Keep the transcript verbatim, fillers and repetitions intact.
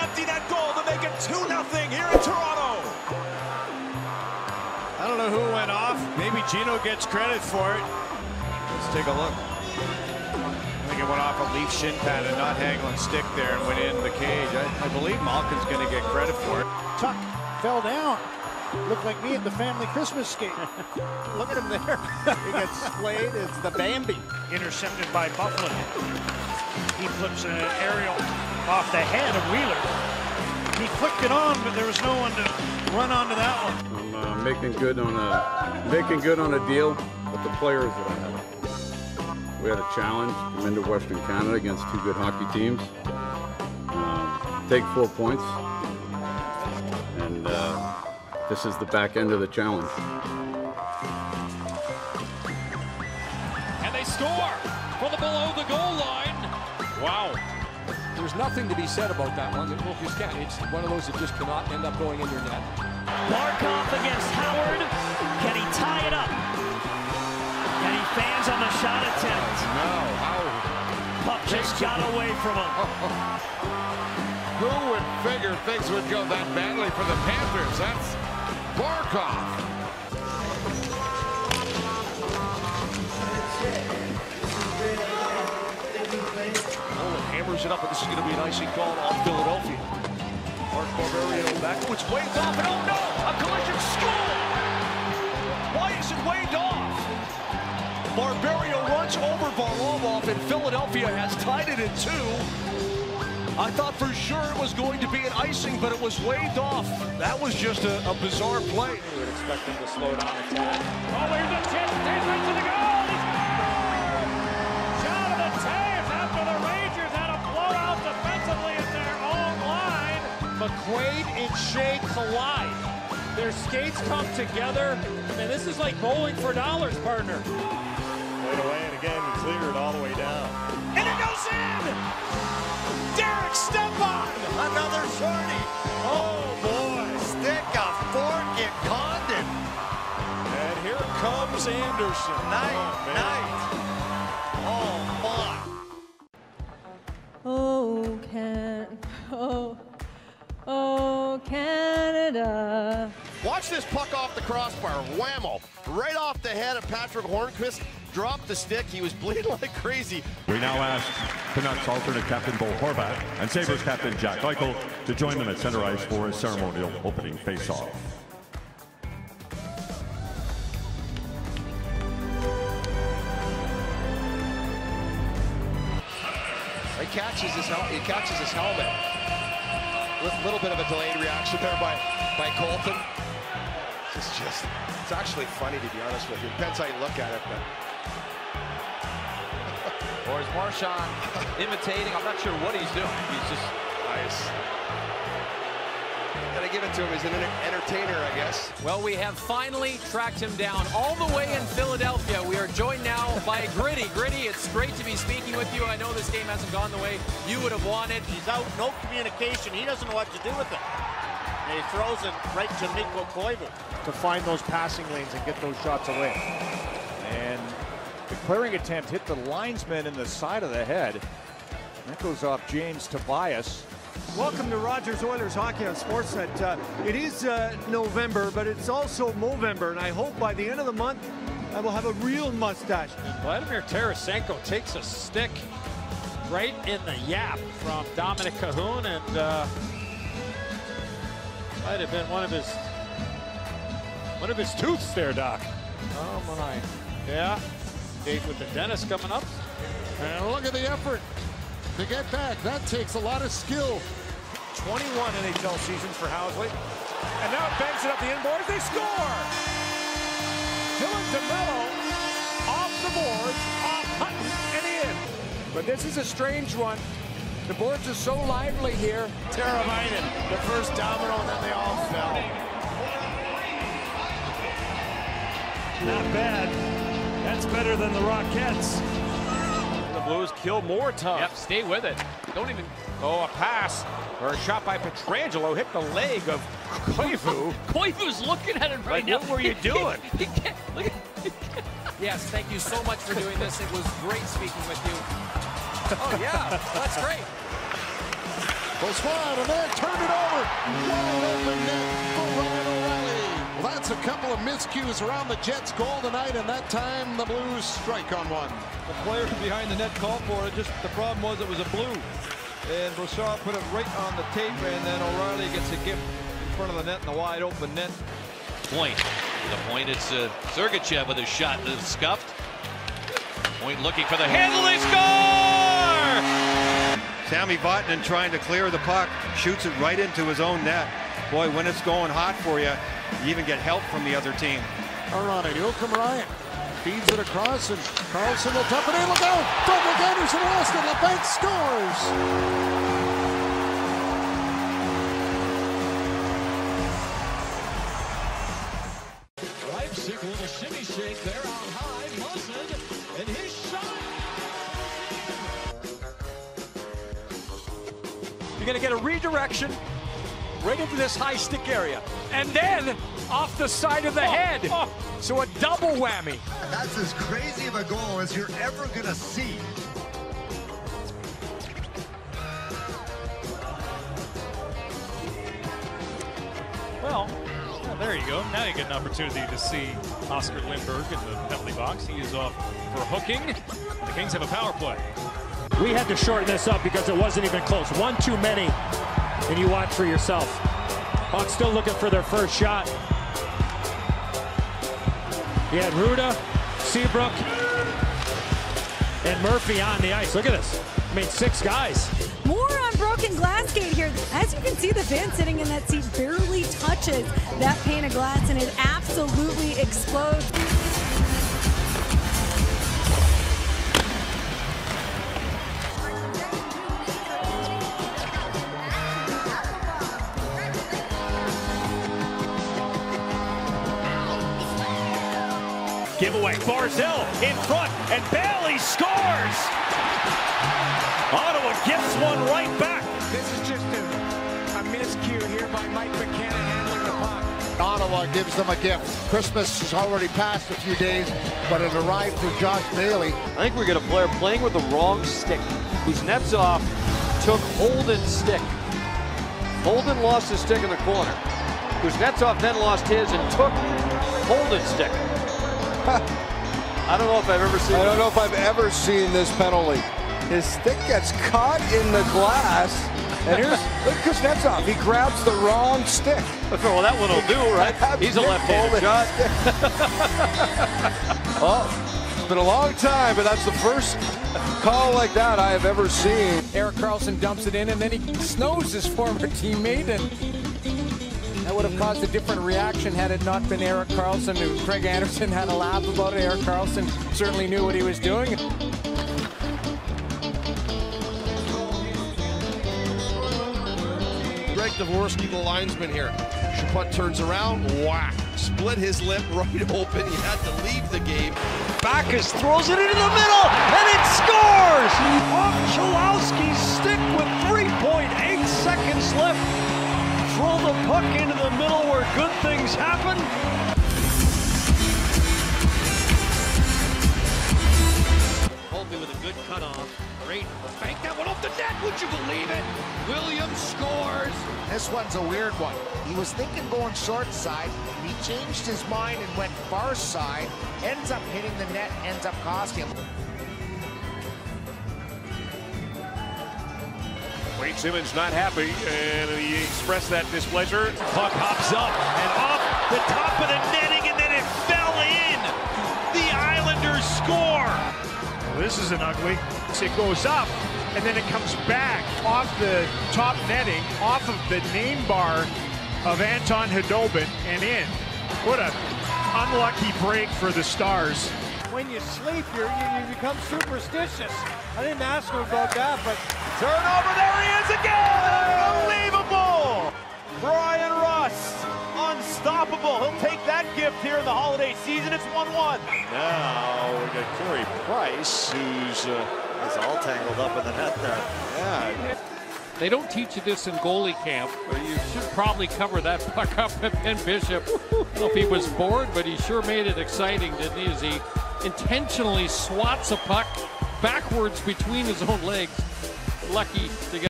empty net goal to make it two nothing here in Toronto. I don't know who went off. Maybe Gino gets credit for it. Let's take a look. I think it went off a Leaf shin pad and not Hagelin stick there and went into the cage. I, I believe Malkin's going to get credit for it. Tuck fell down. Looked like me at the family Christmas skate. Look at him there. He gets splayed. It's the Bambi. Intercepted by Buffalo. He flips an aerial off the head of Wheeler. He flicked it on, but there was no one to run onto that one. I'm uh, making good on a making good on a deal with the players that I have. We had a challenge, come into Western Canada against two good hockey teams, uh, take four points, and uh, this is the back end of the challenge. And they score from the below the goal line. Wow. There's nothing to be said about that one. It just can't. It's one of those that just cannot end up going in your net. Barkov against Howard. Can he tie it up? And he fans on the shot attempt. No, how? Puck just got away from him. Who would figure things would go that badly for the Panthers? That's Barkov. Hammers it up, but this is going to be an icing call on Philadelphia. Mark Barberio back. Oh, it's waved off, and oh no! A collision score! Why is it waved off? Barberio runs over Varlamov, and Philadelphia has tied it at two. I thought for sure it was going to be an icing, but it was waved off. That was just a, a bizarre play. We would expect them to slow down the attack. Oh, there's a chance. There's right to the goal. He scores! Shot of the Taves after the Rangers had a blowout defensively at their own line. McQuaid and Shea collide. Their skates come together. Man, this is like bowling for dollars, partner. Played away and again cleared all the way down. And it goes in! Derek Stepan! Another shorty. Oh boy! Stick a fork in Condon. And here comes Anderson. Night, oh, night. Oh, my. Oh, can, oh, oh, Canada. Watch this puck off the crossbar. Whammo. Right off the head of Patrick Hornquist. Dropped the stick. He was bleeding like crazy. We now ask Canucks alternate captain Bo Horvat and Sabres captain Jack Eichel to join them at center ice for a ceremonial opening face-off. He catches his, hel he catches his helmet. With a little bit of a delayed reaction there by, by Colton. It's just, it's actually funny to be honest with you. Depends how you look at it, but. Or is Marchand imitating? I'm not sure what he's doing. He's just Nice. Gotta give it to him. He's an entertainer, I guess. Well, we have finally tracked him down all the way in Philadelphia. We are joined now by Gritty. Gritty, it's great to be speaking with you. I know this game hasn't gone the way you would have wanted. He's out, no communication. He doesn't know what to do with it. And he throws it right to Mikko Koivu to find those passing lanes and get those shots away. And the clearing attempt hit the linesman in the side of the head. That goes off James Tobias. Welcome to Rogers Oilers Hockey on Sportsnet. Uh, it is uh, November, but it's also Movember, and I hope by the end of the month I will have a real mustache. Vladimir Tarasenko takes a stick right in the yap from Dominic Cahoon, and uh, might have been one of his one of his tooths there, Doc. Oh my. Yeah, date with the dentist coming up. And look at the effort to get back. That takes a lot of skill. twenty-one N H L seasons for Housley. And now it bangs it up the inboards. They score! Dylan DeMello off the boards, off Hutton and in. But this is a strange one. The boards are so lively here. Teravainen, the first domino, and then they all fell. Not bad. That's better than the Rockettes. The Blues kill more time. Yep, stay with it. Don't even. Oh, a pass or a shot by Pietrangelo hit the leg of Koivu. Koivu's looking at it right like, now. What were you doing? he can't, look at, he can't. Yes, thank you so much for doing this. It was great speaking with you. Oh, yeah, that's great. Goes wide, and then turned it over. Wide open net for Ryan O'Reilly. Well, that's a couple of miscues around the Jets' goal tonight, and that time the Blues strike on one. The player behind the net called for it. Just the problem was it was a blue. And Broussard put it right on the tape, and then O'Reilly gets a gift in front of the net in the wide open net. Point. The point, it's uh, Sergachev with a shot that's scuffed. Point looking for the handle, they score! Sammy Vatanen trying to clear the puck, shoots it right into his own net. Boy, when it's going hot for you, you even get help from the other team. Around it, Joakim Ryan feeds it across, and Carlson will dump it in. Look out! Frederick Anderson lost it. LeBanc scores. Leipzig with a shimmy shake there out high. Muzzin and his shot. You're going to get a redirection right into this high stick area. And then off the side of the oh, head. Oh. So a double whammy. That's as crazy of a goal as you're ever going to see. Well, well, there you go. Now you get an opportunity to see Oscar Lindberg in the penalty box. He is off for hooking. The Kings have a power play. We had to shorten this up because it wasn't even close. One too many, and you watch for yourself. Hawks still looking for their first shot. You had Ruda, Seabrook, and Murphy on the ice. Look at this. I mean, six guys. More on broken glass gate here. As you can see, the fan sitting in that seat barely touches that pane of glass, and it absolutely explodes. Giveaway, Barzell in front, and Bailey scores! Ottawa gets one right back. This is just a, a miscue here by Mike McKenna handling the puck. Ottawa gives them a gift. Christmas has already passed a few days, but it arrived for Josh Bailey. I think we get a player playing with the wrong stick. Kuznetsov took Holden's stick. Holden lost his stick in the corner. Kuznetsov then lost his and took Holden's stick. I don't know if I've ever seen I don't know if I've ever seen this penalty. His stick gets caught in the glass, and here's look at Kuznetsov. He grabs the wrong stick. Well, that one will do, right? He's a left-handed shot. Well, it's been a long time, but that's the first call like that I have ever seen. Erik Karlsson dumps it in, and then he snows his former teammate, and that would have caused a different reaction had it not been Erik Karlsson. Craig Anderson had a laugh about it. Erik Karlsson certainly knew what he was doing. Greg Dvorsky, the linesman here. Chaput turns around, whack. Split his lip right open. He had to leave the game. Backus throws it into the middle, and it scores! Off Chalowski's stick with three point eight seconds left. Throw the puck into the middle where good things happen. Holtby with a good cutoff. Great. Bank that one off the net. Would you believe it? Williams scores. This one's a weird one. He was thinking going short side. He changed his mind and went far side. Ends up hitting the net, ends up costing him. Wayne Simmons not happy, and he expressed that displeasure. Puck hops up and off the top of the netting, and then it fell in. The Islanders score. Well, this isn't ugly. It goes up, and then it comes back off the top netting, off of the name bar of Anton Khudobin, and in. What a unlucky break for the Stars. When you sleep, you're, you, you become superstitious. I didn't ask him about that, but turnover, there he is again! Unbelievable! Brian Rust, unstoppable. He'll take that gift here in the holiday season. It's one one. now we got Corey Price, who's uh, he's all tangled up in the net there. Yeah. They don't teach you this in goalie camp, but you should probably cover that puck up at Ben Bishop. I don't know if he was bored, but he sure made it exciting, didn't he? As he intentionally swats a puck backwards between his own legs. Lucky to get